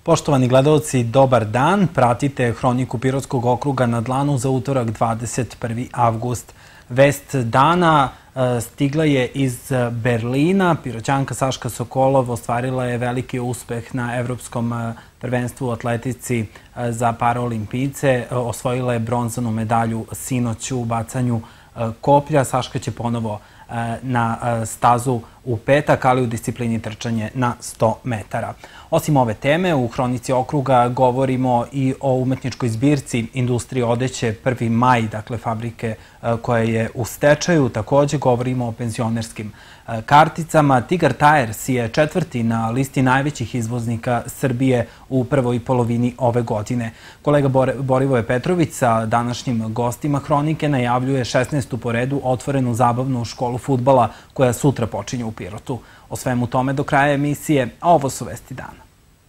Poštovani gledalci, dobar dan. Pratite Hroniku Pirotskog okruga na dlanu za utorak 21. avgust. Vest dana stigla je iz Berlina. Piroćanka Saška Sokolov ostvarila je veliki uspeh na Evropskom prvenstvu u atletici za paraolimpijce. Osvojila je bronzanu medalju sinoć u bacanju koplja. Saška će ponovo na stazu u petak, ali u disciplini trčanje na 100 metara. Osim ove teme, u Hronici okruga govorimo i o umetničkoj zbirci industrije odeće 1. maj, dakle fabrike koja je u stečaju. Takođe govorimo o penzionerskim karticama. Tigar Tires je četvrti na listi najvećih izvoznika Srbije u prvoj polovini ove godine. Kolega Borivoje Petrović sa današnjim gostima Hronike najavljuje 16. po redu otvorenu zabavnu školu fudbala koja sutra počinje u Pirotu. O svemu tome do kraja emisije, a ovo su vesti dana.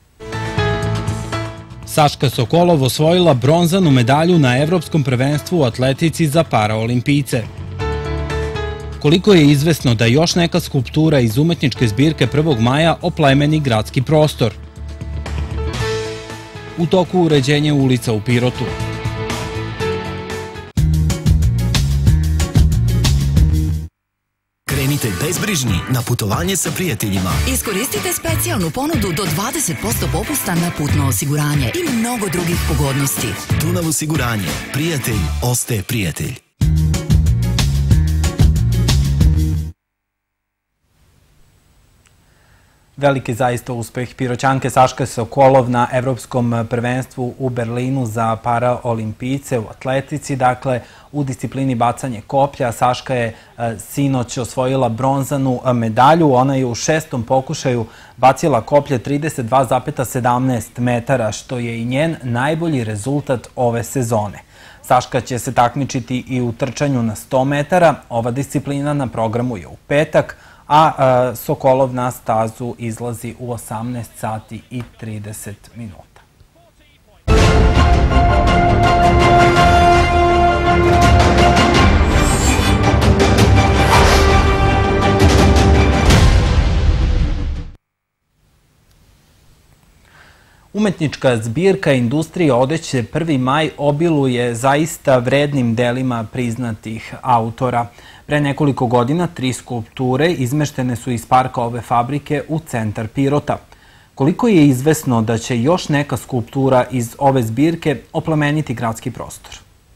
Saška Sokolov osvojila bronzanu medalju na Evropskom prvenstvu u atletici za paraolimpijce. Koliko je izvesno da još neka skulptura iz umetničke zbirke 1. maja oplemeni gradski prostor? U toku uređenja ulica u Pirotu. Krenite bezbrižni na putovanje sa prijateljima. Iskoristite specijalnu ponudu do 20% popusta na putno osiguranje i mnogo drugih pogodnosti. Dunav osiguranje. Prijatelj ostaje prijatelj. Veliki zaista uspeh Piroćanke Saške Sokolov na Evropskom prvenstvu u Berlinu za paraolimpijce u atletici. Dakle, u disciplini bacanje koplja Saška je sinoć osvojila bronzanu medalju. Ona je u 6. pokušaju bacila koplje 32,17 metara, što je i njen najbolji rezultat ove sezone. Saška će se takmičiti i u trčanju na 100 metara. Ova disciplina na programu je u petak, a Sokolov na stazu izlazi u 18 sati i 30 minuta. Umetnička zbirka industrije odeće 1. maj obiluje zaista vrednim delima priznatih autora. Pre nekoliko godina 3 skulpture izmeštene su iz parka ove fabrike u centar Pirota. Koliko je izvesno da će još neka skulptura iz ove zbirke oplemeniti gradski prostor?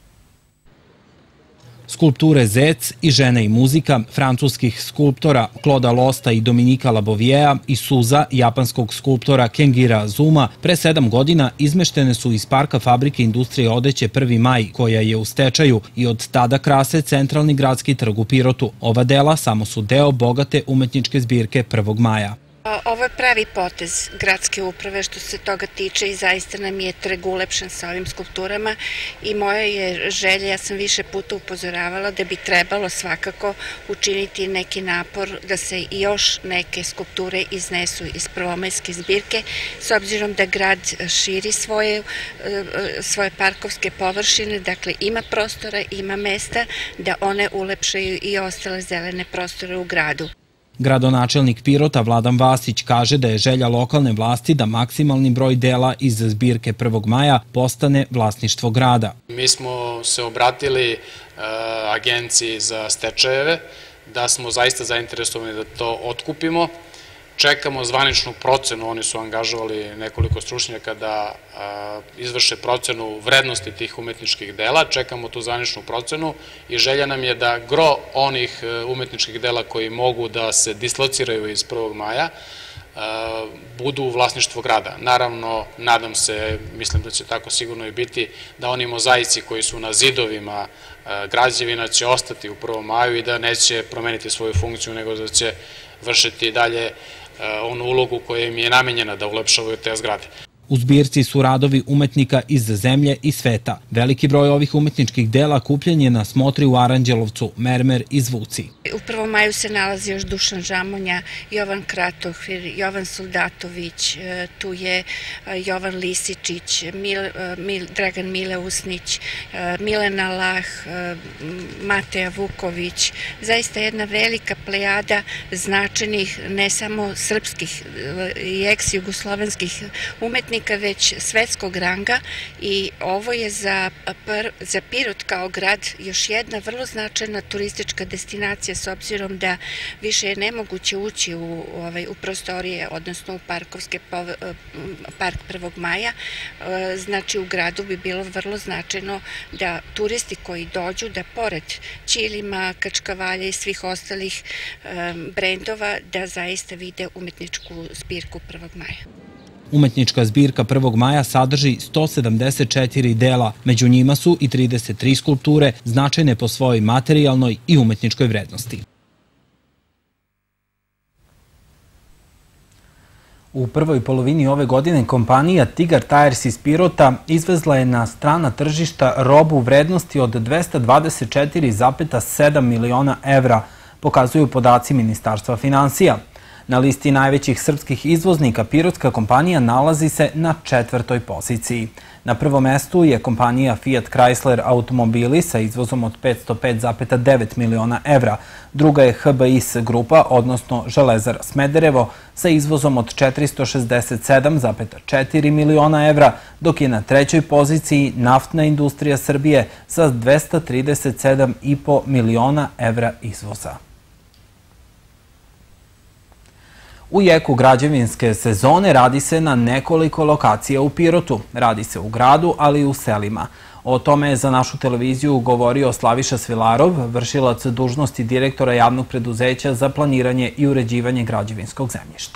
Skulpture Zec i Žena i muzika francuskih skulptora Claude'a Losta i Dominika Laboviea i Suza japanskog skulptora Kengira Zuma pre 7 godina izmeštene su iz parka fabrike industrije odeće 1. maj, koja je u stečaju, i od tada krase centralni gradski trg u Pirotu. Ova dela samo su deo bogate umetničke zbirke 1. maja. Ovo je pravi potez gradske uprave što se toga tiče i zaista nam je trg ulepšan sa ovim skulpturama i moja je želja, ja sam više puta upozoravala da bi trebalo svakako učiniti neki napor da se još neke skulpture iznesu iz prvomajske zbirke, s obzirom da grad širi svoje parkovske površine, dakle ima prostora, ima mesta da one ulepšaju i ostale zelene prostore u gradu. Gradonačelnik Pirota Vladan Vasić kaže da je želja lokalne vlasti da maksimalni broj dela iz zbirke 1. maja postane vlasništvo grada. Mi smo se obratili agenciji za stečajeve, da smo zaista zainteresovani da to otkupimo. Čekamo zvaničnu procenu, oni su angažovali nekoliko stručnjaka da izvrše procenu vrednosti tih umetničkih dela, čekamo tu zvaničnu procenu i želja nam je da gro onih umetničkih dela koji mogu da se dislociraju iz 1. maja budu u vlasništvu grada. Naravno, nadam se, mislim da će tako sigurno i biti, da oni mozaici koji su na zidovima građevina će ostati u 1. maju i da neće promeniti svoju funkciju, nego da će vršiti dalje onu ulogu koja im je namenjena da ulepšavaju te zgrade. U zbirci su radovi umetnika iz zemlje i sveta. Veliki broj ovih umetničkih dela kupljen je na smotri u Aranđelovcu, mermer i zvuci. U 1. maju se nalazi još Dušan Žamonja, Jovan Kratohvir, Jovan Soldatović, tu je Jovan Lisičić, Dragan Mileusnić, Milena Lah, Mateja Vuković. Zaista jedna velika plejada značajnih ne samo srpskih i ex-jugoslovenskih umetnika, praznika, već svetskog ranga i ovo je za Pirot kao grad još jedna vrlo značajna turistička destinacija, s obzirom da više je nemoguće ući u prostorije, odnosno u park 1. maja. Znači u gradu bi bilo vrlo značajno da turisti koji dođu, da pored ćilima, kačkavalja i svih ostalih brendova, da zaista vide umetničku zbirku 1. maja. Umetnička zbirka 1. maja sadrži 174 dela, među njima su i 33 skulpture značajne po svojoj materijalnoj i umetničkoj vrednosti. U prvoj polovini ove godine kompanija Tigar Tires iz Pirota izvezla je na strana tržišta robu u vrednosti od 224,7 miliona evra, pokazuju podaci Ministarstva finansija. Na listi najvećih srpskih izvoznika pirotska kompanija nalazi se na 4. poziciji. Na prvom mestu je kompanija Fiat Chrysler automobili sa izvozom od 505,9 miliona evra. Druga je HBIS grupa, odnosno Železara Smederevo, sa izvozom od 467,4 miliona evra, dok je na 3. poziciji Naftna industrija Srbije sa 237,5 miliona evra izvoza. U jeku građevinske sezone radi se na nekoliko lokacija u Pirotu. Radi se u gradu, ali i u selima. O tome je za našu televiziju govorio Slaviša Svilarov, vršilac dužnosti direktora javnog preduzeća za planiranje i uređivanje građevinskog zemljišta.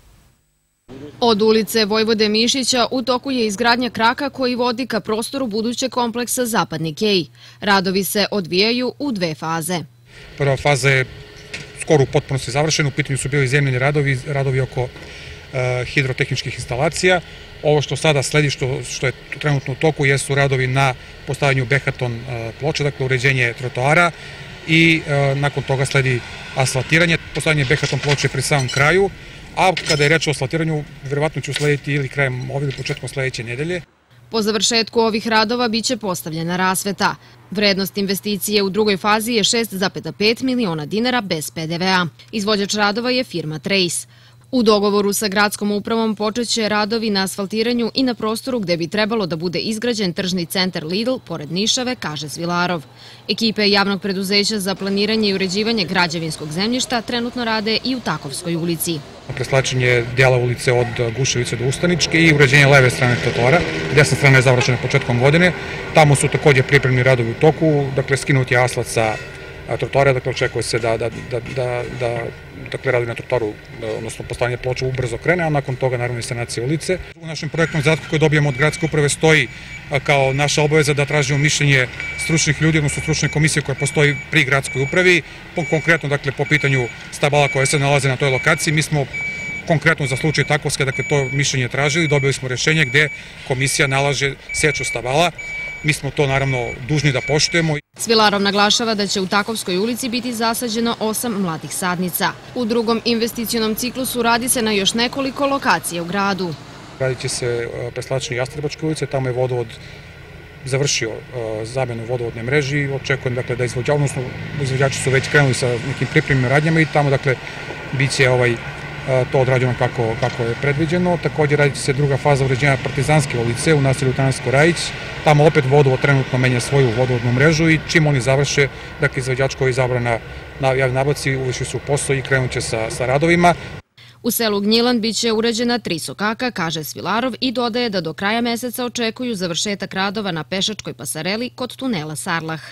Od ulice Vojvode Mišića u toku je izgradnja kraka koji vodi ka prostoru budućeg kompleksa Zapadni kej. Radovi se odvijaju u 2 faze. Prva faza je skoro u potpunosti završen, u pitanju su bili zemljeni radovi oko hidrotehničkih instalacija. Ovo što sada sledi, što je trenutno u toku, jesu radovi na postavljanju behaton ploča, dakle uređenje trotoara i nakon toga sledi asfaltiranje. Postavljanje behaton ploče je pri samom kraju, a kada je reč o asfaltiranju, verovatno će uslediti ili krajem ove ili početkom sledeće nedelje. Po završetku ovih radova biće postavljena rasveta. Vrednost investicije u drugoj fazi je 6,5 miliona dinara bez PDV-a. Izvođač radova je firma Trace. U dogovoru sa gradskom upravom počeće radovi na asfaltiranju i na prostoru gde bi trebalo da bude izgrađen tržni centar Lidl pored Nišave, kaže Svilarov. Ekipe javnog preduzeća za planiranje i uređivanje građevinskog zemljišta trenutno rade i u Takovskoj ulici. Preslačenje dijela ulice od Guševice do Ustaničke i uređenje leve strane trotoara. Desna strana je završena početkom godine. Tamo su također pripremni radovi u toku, dakle skinuti je asfalt sa trotoara, dakle očekuje se da radovi na trotoaru, odnosno postavljanje ploča ubrzo krene, a nakon toga naravno i sanacija ulice. U našem projektnom zadatku koji dobijemo od gradske uprave stoji kao naša obaveza da tražimo mišljenje stručnih ljudi, odnosno stručne komisije koja postoji pri gradskoj upravi, konkretno dakle po pitanju stabala koje se nalaze na toj lokaciji. Mi smo konkretno za slučaj Takovske, dakle to mišljenje tražili, dobili smo rješenje gde komisija nalaže seču stabala. Mi smo to naravno dužni da poštujemo. Svilarov naglašava da će u Takovskoj ulici biti zasađeno 8 mladih sadnica. U drugom investicionom ciklusu radi se na još nekoliko lokacija u gradu. Radit će se preslačenje Jastrebačke ulice, tamo je vodovod završio zamenu vodovodne mreži i očekujem dakle, da izvođači su već krenuli sa nekim pripremnim radnjama i tamo dakle biće to odrađeno kako je predviđeno. Također radit će se druga faza uređenja Partizanske ulice u naselju Tanarsko-Rajić. Tamo opet vodovod trenutno menja svoju vodovodnu mrežu i čim oni završe, dakle izvođač koji je izabran na javnoj nabavci uvrši se u posao i krenut će sa radovima. U selu Gnjilan biće uređena 3 sokaka, kaže Svilarov i dodaje da do kraja meseca očekuju završetak radova na pešačkoj pasareli kod tunela Sarlah.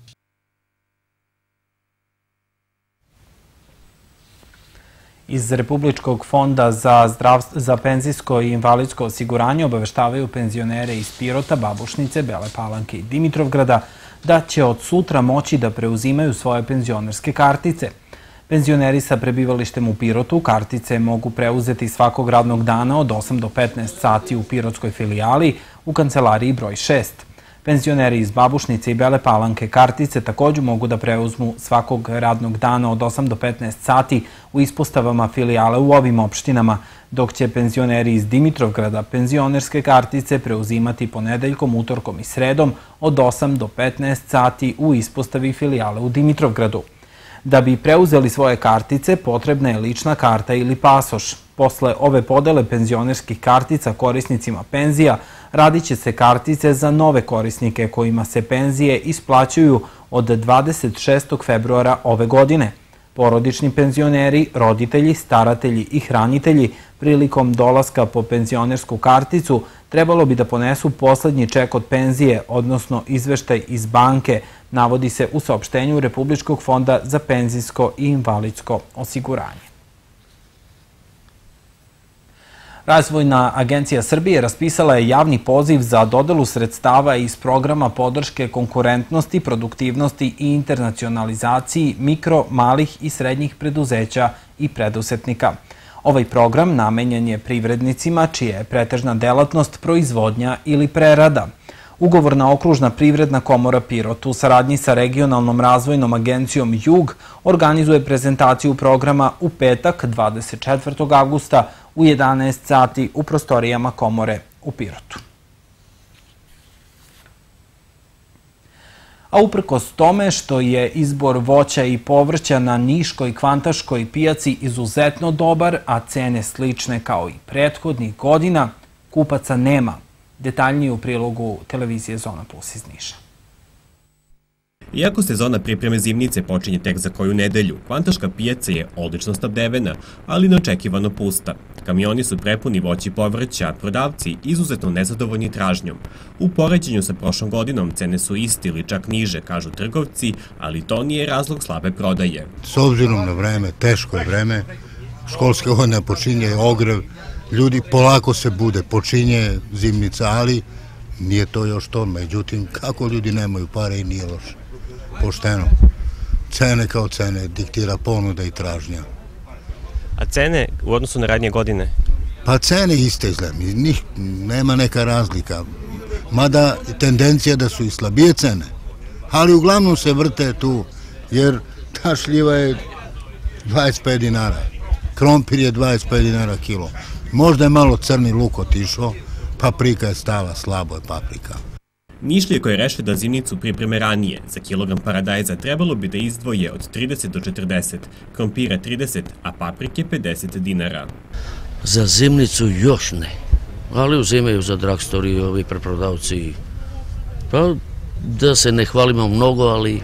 Iz Republičkog fonda za penzijsko i invalidsko osiguranje obaveštavaju penzionere iz Pirota, Babušnice, Bele Palanke i Dimitrovgrada da će od sutra moći da preuzimaju svoje penzionerske kartice. Penzioneri sa prebivalištem u Pirotu kartice mogu preuzeti svakog radnog dana od 8 do 15 sati u pirotskoj filijali u kancelariji broj 6. Penzioneri iz Babušnice i Bele Palanke kartice također mogu da preuzmu svakog radnog dana od 8 do 15 sati u ispostavama filijale u ovim opštinama, dok će penzioneri iz Dimitrovgrada penzionerske kartice preuzimati ponedeljkom, utorkom i sredom od 8 do 15 sati u ispostavi filijale u Dimitrovgradu. Da bi preuzeli svoje kartice, potrebna je lična karta ili pasoš. Posle ove podele penzionerskih kartica korisnicima penzija, radit će se kartice za nove korisnike kojima se penzije isplaćuju od 26. februara ove godine. Porodični penzioneri, roditelji, staratelji i hranitelji prilikom dolaska po penzionersku karticu trebalo bi da ponesu poslednji ček od penzije, odnosno izveštaj iz banke, navodi se u saopštenju Republičkog fonda za penzijsko i invalidsko osiguranje. Razvojna agencija Srbije raspisala je javni poziv za dodelu sredstava iz programa podrške konkurentnosti, produktivnosti i internacionalizaciji mikro, malih i srednjih preduzeća i preduzetnika. Ovaj program namenjen je privrednicima čija je pretežna delatnost proizvodnja ili prerada. Ugovorna okružna privredna komora Pirot u saradnji sa regionalnom razvojnom agencijom Jug organizuje prezentaciju programa u petak 24. avgusta u 11 sati u prostorijama komore u Pirotu. A uprkos tome što je izbor voća i povrća na niškoj kvantaškoj pijaci izuzetno dobar, a cene slične kao i prethodnih godina, kupaca nema. Detaljnije u prilogu televizije Zona Plus iz Niša. Iako sezona pripreme zimnice počinje tek za koju nedelju, kvantaška pijaca je odlično snabdevena, ali neočekivano pusta. Kamioni su prepuni voća i povrća, a prodavci izuzetno nezadovoljni tražnjom. U poređenju sa prošlom godinom cene su iste ili čak niže, kažu trgovci, ali to nije razlog slabe prodaje. S obzirom na vreme, teško je vreme, školske godine počinje ogrev, ljudi polako se bude, počinje zimnica, ali nije to još to. Međutim, kako ljudi nemaju pare i nije loše. Pošteno. Cene kao cene, diktira ponuda i tražnja. A cene u odnosu na ranije godine? Pa cene iste izgleda, nema neka razlika. Mada tendencija da su i slabije cene. Ali uglavnom se vrte tu, jer ta šljiva je 25 dinara. Krompir je 25 dinara kilo. Možda je malo crni luk otišao, paprika je stala, slabo je paprika. Nišlije koje rešile da zimnicu pripreme ranije, za kilogram paradajza trebalo bi da izdvoje od 30 do 40, krompira 30, a paprike 50 dinara. Za zimnicu još ne, ali uzimaju za drugstore i ovi preprodavci. Pa da se ne hvalimo mnogo, ali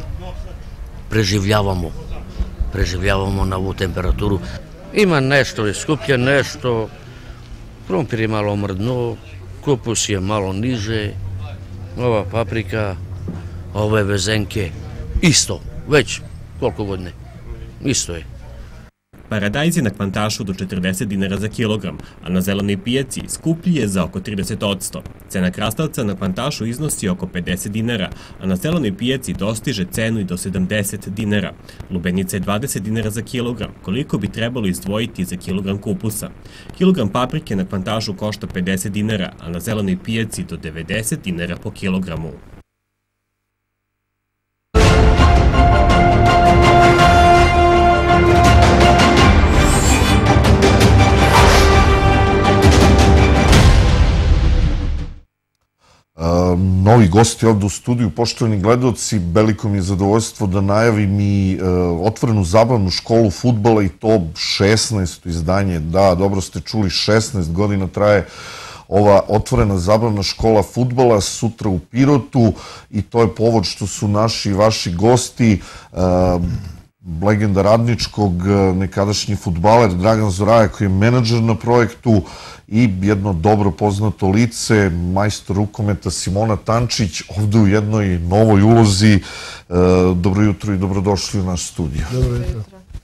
preživljavamo na ovu temperaturu. Ima nešto je skuplje, nešto, krompir je malo mrdno, kupus je malo niže, ova paprika, ove vezenke, isto, već koliko godine, isto je. Paradajz je na kvantašu do 40 dinara za kilogram, a na zelenoj pijaci skuplji je za oko 30%. Cena krastavca na kvantašu iznosi oko 50 dinara, a na zelenoj pijaci dostiže cenu i do 70 dinara. Lubenica je 20 dinara za kilogram, koliko bi trebalo izdvojiti za kilogram kupusa. Kilogram paprike na kvantašu košta 50 dinara, a na zelenoj pijaci do 90 dinara po kilogramu. Novi gosti ovde u studiju, poštovani gledalci, veliko mi je zadovoljstvo da najavim i otvorenu zabavnu školu fudbala i to 16. izdanje. Da, dobro ste čuli, 16 godina traje ova otvorena zabavna škola fudbala sutra u Pirotu i to je povod što su naši i vaši gosti, legenda Radničkog, nekadašnji fudbaler Dragan Zoraja koji je menadžer na projektu i jedno dobro poznato lice, majstor rukometa Simona Tančić, ovde u jednoj novoj ulozi. Dobro jutro i dobrodošli u naš studio. Dobro jutro.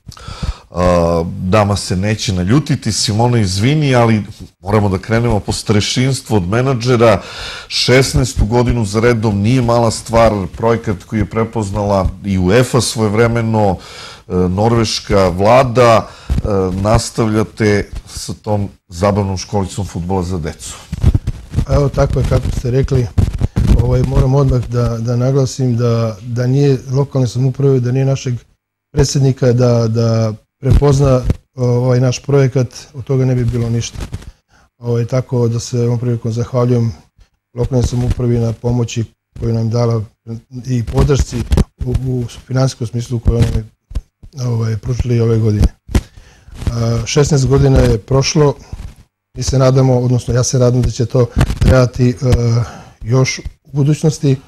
Dama se neće naljutiti, Simona izvini, ali moramo da krenemo po starešinstvu od menadžera. 16. godinu za redom nije mala stvar, projekat koji je prepoznala i UEFA svojevremeno, norveška vlada, nastavljate sa tom zabavnom školicom fudbala za decu. Evo tako je kako ste rekli, moram odmah da naglasim da nije lokalne samouprave, da nije našeg predsjednika da prepozna ovaj naš projekat, od toga ne bi bilo ništa. Tako da se ovom prilikom zahvaljujem lokalnoj samoupravi na pomoći koju nam dala i podršci u finansijskom smislu koju nam je pružili ove godine. 16 godina je prošlo, mi se nadamo, odnosno ja se nadam da će to trajati još u budućnosti.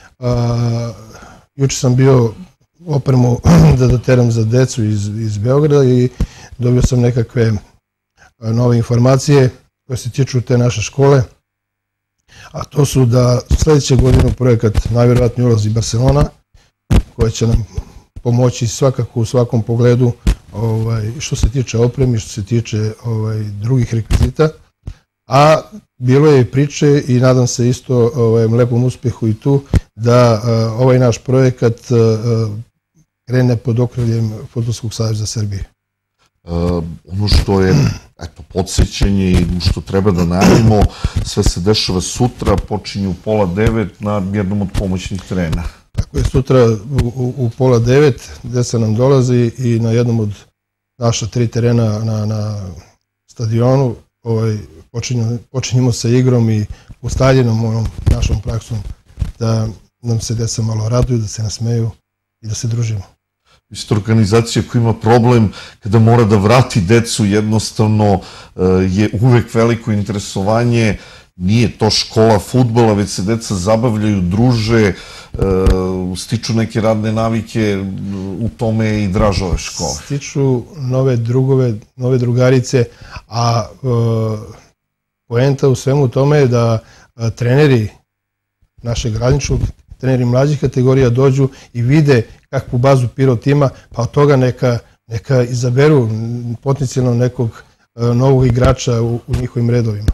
Juče sam bio opremu da doteram za decu iz Beograda i dobio sam nekakve nove informacije koje se tiču te naše škole, a to su da sledeće godine projekat najvjerovatnije ulazi Barcelona, koja će nam pomoći svakako u svakom pogledu što se tiče opreme, što se tiče drugih rekvizita, a bilo je i priče i nadam se isto lepom uspehu i tu da ovaj naš projekat krene pod okriljem Fudbalskog saveza Srbije. Ono što je podsjećanje i što treba da najavimo, sve se dešava sutra, počinju u 8:30 na jednom od pomoćnih terena. Tako je, sutra u 8:30 deca nam dolazi i na jednom od naša 3 terena na stadionu počinjemo sa igrom i ustaljenom onom našom praksom da nam se deca malo raduju, da se nasmeju i da se družimo. Isto organizacija koja ima problem kada mora da vrati decu, jednostavno je uvek veliko interesovanje. Nije to škola fudbala, već se deca zabavljaju, druže, stiču neke radne navike, u tome i draž ove škole. Stiču nove drugove, nove drugarice, a poenta u svemu tome je da treneri našeg radničkog, treneri mlađih kategorija dođu i vide kakvu bazu Pirot ima, pa od toga neka izaberu potencijalno nekog novog igrača u njihovim redovima.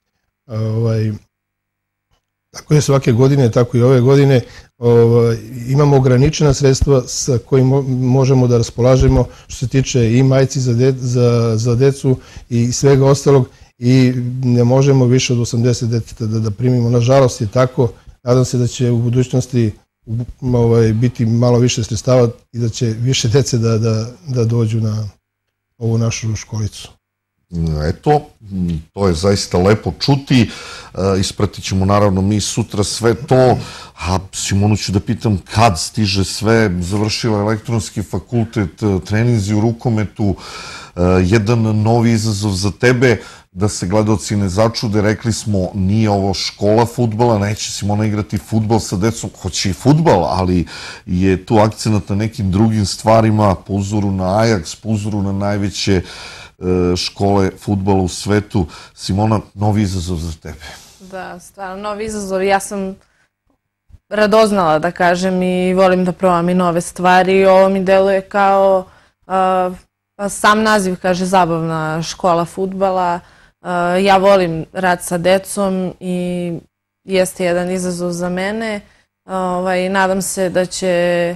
Tako je svake godine, tako i ove godine. Imamo ograničena sredstva sa kojim možemo da raspolažemo što se tiče i majci za decu i svega ostalog i ne možemo više od 80 deteta da primimo. Nažalost je tako. Nadam se da će u budućnosti biti malo više sredstava i da će više dece da dođu na ovu našu školicu. Eto, to je zaista lepo čuti. Ispratit ćemo naravno mi sutra sve to. A Simonu ću da pitam kad stiže sve. Završila elektronski fakultet, treninzi u rukometu, jedan novi izazov za tebe. Da se gledaoci ne začude, rekli smo nije ovo škola fudbala, neće Simona igrati fudbal sa decom, hoće i fudbal, ali je tu akcenat na nekim drugim stvarima, po uzoru na Ajax, po uzoru na najveće škole fudbala u svetu. Simona, novi izazov za tebe. Da, stvarno, novi izazov. Ja sam radoznala, da kažem, i volim da probam i nove stvari. Ovo mi deluje kao, sam naziv kaže, zabavna škola fudbala. Ja volim rad sa decom i jeste jedan izazov za mene. Nadam se da će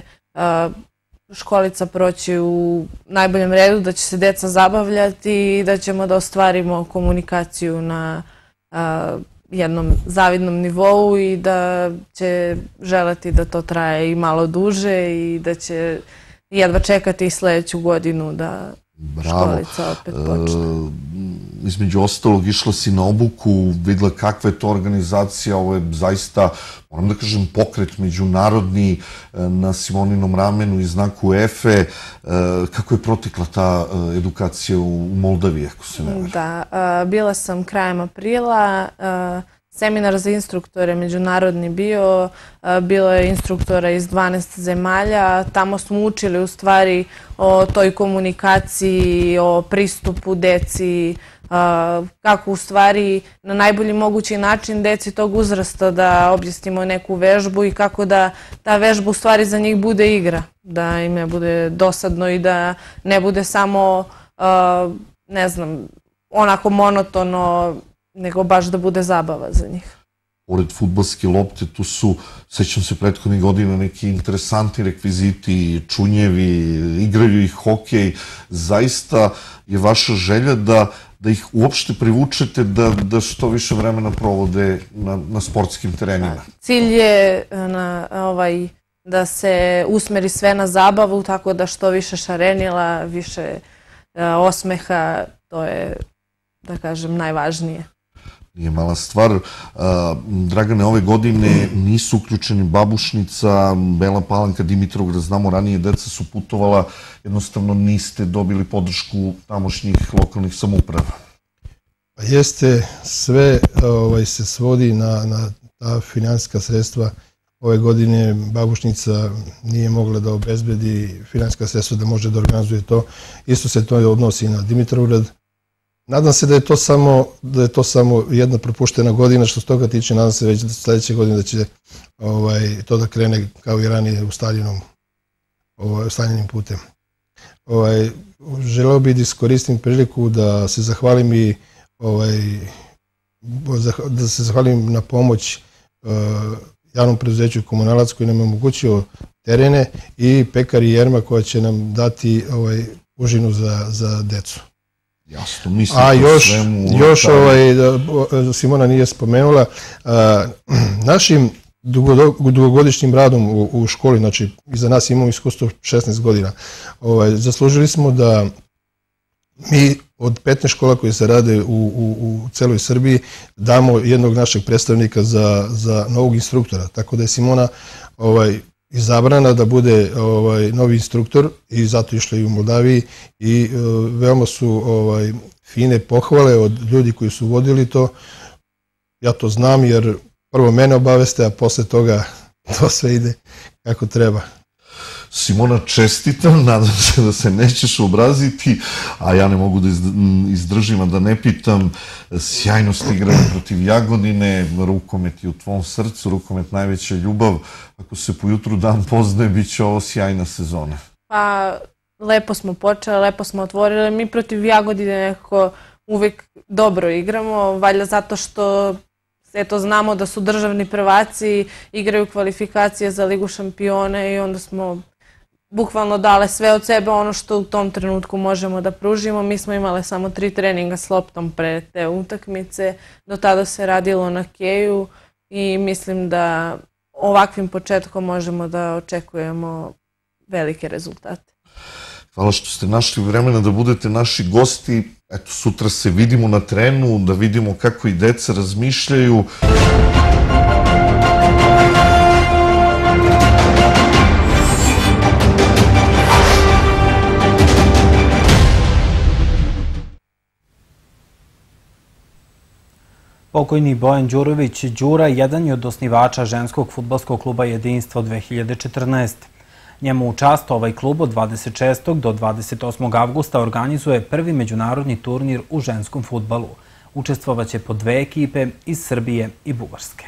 školica proći u najboljem redu, da će se deca zabavljati i da ćemo da ostvarimo komunikaciju na jednom zavidnom nivou i da će želeti da to traje i malo duže i da će jedva čekati i sledeću godinu da školica opet počne. Između ostalog, išla si na obuku, videla kakva je to organizacija, ovo je zaista, moram da kažem, pokret međunarodni na Simoninom ramenu i znaku UEFA. Kako je protekla ta edukacija u Moldaviji, ako se ne varam? Da, bila sam krajem aprila, seminar za instruktore međunarodni bio, bilo je instruktora iz 12 zemalja, tamo smo učili u stvari o toj komunikaciji, o pristupu deci, kako u stvari na najbolji mogući način deci tog uzrasta da objasnimo neku vežbu i kako da ta vežba u stvari za njih bude igra, da im ne bude dosadno i da ne bude samo, ne znam, onako monotono, nego baš da bude zabava za njih. Pored fudbalske lopte, tu su, sećam se prethodnih godina, neki interesantni rekviziti, čunjevi, igraju ih hokej. Zaista je vaša želja da ih uopšte privučete da što više vremena provode na sportskim terenima. Cilj je da se usmeri sve na zabavu, tako da što više šarenila, više osmeha, to je, da kažem, najvažnije. Nije mala stvar. Dragane, ove godine nisu uključeni Babušnica, Bela Palanka, Dimitrovgrad, znamo ranije deca su putovala, jednostavno niste dobili podršku tamošnjih lokalnih samouprava. Jeste, sve se svodi na ta finansijska sredstva. Ove godine Babušnica nije mogla da obezbedi finansijska sredstva da može da organizuje to. Isto se to odnosi i na Dimitrovgrad. Nadam se da je to samo jedna propuštena godina, što se toga tiče. Nadam se već sledeće godine da će to da krene kao i ranije ustaljenim putem. Želeo bih da iskoristim priliku da se zahvalim na pomoć javnom preduzeću Komunalac koji nam je omogućio terene i Pekari Jerma koja će nam dati užinu za decu. Jasno, mislim a još Simona nije spomenula, našim dugogodišnjim radom u školi, znači iza nas imamo iskustvo 16 godina, zaslužili smo da mi od 15 škola koje se rade u celoj Srbiji damo jednog našeg predstavnika za novog instruktora, tako da je Simona izabrana da bude novi instruktor i zato išla i u Moldaviji i veoma su fine pohvale od ljudi koji su vodili to. Ja to znam jer prvo mene obaveste, a posle toga to sve ide kako treba. Simona, čestitam, nadam se da se nećeš obraziti, a ja ne mogu da izdržim, a da ne pitam, sjajno ste igrali protiv Jagodine, rukomet je u tvom srcu, rukomet najveća ljubav, ako se po jutru dan poznaje, bit će ovo sjajna sezona. Pa, lepo smo počeli, lepo smo otvorili, mi protiv Jagodine nekako uvek dobro igramo, valjda zato što eto, znamo da su državni prvaci, igraju kvalifikacije za Ligu šampiona i onda smo bukvalno dale sve od sebe ono što u tom trenutku možemo da pružimo. Mi smo imali samo 3 treninga s loptom pre te utakmice, do tada se radilo na keju i mislim da ovakvim početkom možemo da očekujemo velike rezultate. Hvala što ste našli vremena da budete naši gosti. Eto, sutra se vidimo na terenu, da vidimo kako i deca razmišljaju. Pokojni Bojan Đurović Đura jedan je od osnivača ženskog fudbalskog kluba Jedinstvo 2014. Njemu u čast ovaj klub od 26. do 28. avgusta organizuje prvi međunarodni turnir u ženskom fudbalu. Učestvovaće po 2 ekipe iz Srbije i Bugarske.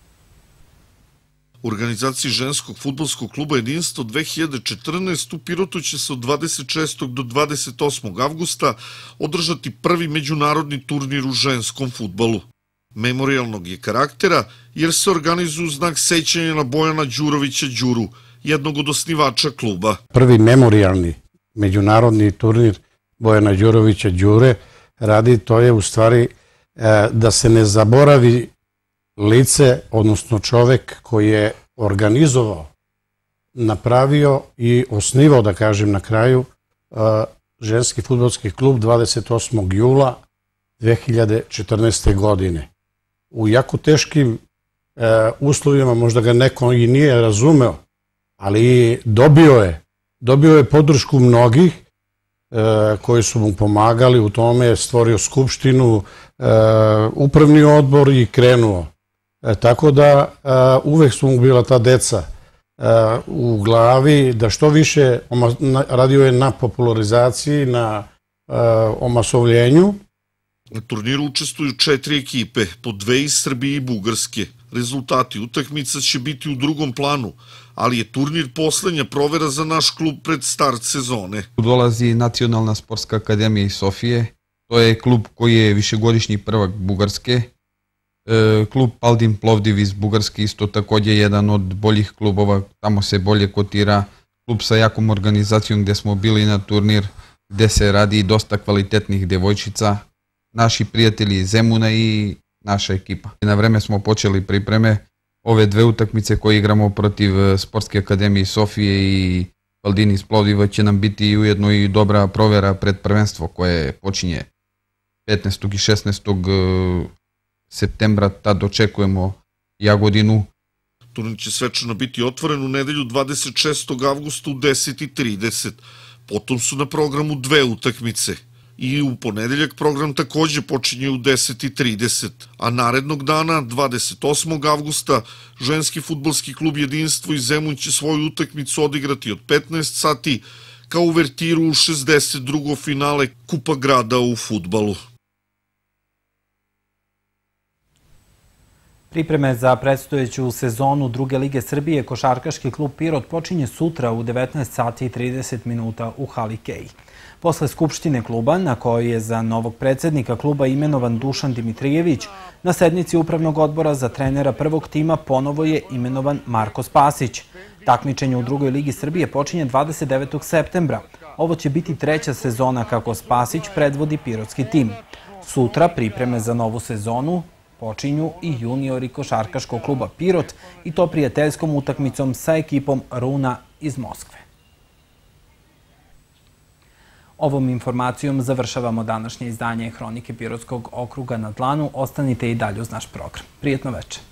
U organizaciji ženskog fudbalskog kluba Jedinstvo 2014 u Pirotu će se od 26. do 28. avgusta održati prvi međunarodni turnir u ženskom fudbalu. Memorijalnog je karaktera jer se organizuju u znak sećanja na Bojana Đurovića Đuru, jednog od osnivača kluba. Prvi memorijalni međunarodni turnir Bojana Đurovića Đure radi, to je u stvari da se ne zaboravi lice, odnosno čovek koji je organizovao, napravio i osnivao, da kažem na kraju, ženski fudbalski klub 28. jula 2014. godine. U jako teškim uslovima, možda ga neko i nije razumeo, ali dobio je podršku mnogih koji su mu pomagali u tome, stvorio skupštinu, upravni odbor i krenuo. Tako da uvek su mu bila ta deca u glavi, da što više radio je na popularizaciji, na omasovljenju. Na turniru učestvuju 4 ekipe, po 2 iz Srbije i Bugarske. Rezultati utakmica će biti u drugom planu, ali je turnir poslednja provera za naš klub pred start sezone. Dolazi Nacionalna sportska akademija iz Sofije, to je klub koji je višegodišnji prvak Bugarske. Klub Paldin Plovdiv iz Bugarske isto takođe jedan od boljih klubova, tamo se bolje kotira. Klub sa jakom organizacijom gde smo bili na turnir, gde se radi dosta kvalitetnih devojčica, naši prijatelji iz Zemuna i naša ekipa. Na vreme smo počeli pripreme. Ove 2 utakmice koje igramo protiv Sportske akademije Sofije i Paldin iz Plovdiva će nam biti ujedno i dobra provera pred prvenstvo koje počinje 15. i 16. septembra, tad očekujemo Jagodinu. Turnir će svečano biti otvoren u nedelju 26. avgusta u 10:30. Potom su na programu dve utakmice. I u ponedeljak program takođe počinje u 10:30, a narednog dana, 28. avgusta, ženski fudbalski klub Jedinstvo iz Zemun će svoju utakmicu odigrati od 15 sati kao uvertiru u 62. finale Kupa grada u fudbalu. Pripreme za predstojeću sezonu Druge lige Srbije košarkaški klub Pirot počinje sutra u 19 sati i 30 minuta u hali Kej. Posle skupštine kluba, na kojoj je za novog predsednika kluba imenovan Dušan Dimitrijević, na sednici upravnog odbora za trenera prvog tima ponovo je imenovan Marko Spasić. Takmičenje u Drugoj ligi Srbije počinje 29. septembra. Ovo će biti treća sezona kako Spasić predvodi pirotski tim. Sutra pripreme za novu sezonu počinju i juniori košarkaškog kluba Pirot i to prijateljskom utakmicom sa ekipom Runa iz Moskve. Ovom informacijom završavamo današnje izdanje Hronike Pirotskog okruga na dlanu. Ostanite i dalje uz naš program. Prijetno večer.